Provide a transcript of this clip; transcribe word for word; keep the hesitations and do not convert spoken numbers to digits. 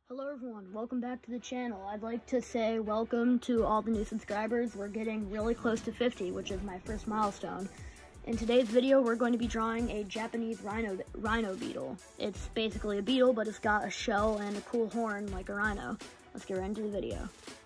Hello everyone, welcome back to the channel. I'd like to say welcome to all the new subscribers. We're getting really close to fifty, which is my first milestone. In today's video, we're going to be drawing a Japanese rhino, rhino beetle. It's basically a beetle, but it's got a shell and a cool horn like a rhino. Let's get right into the video.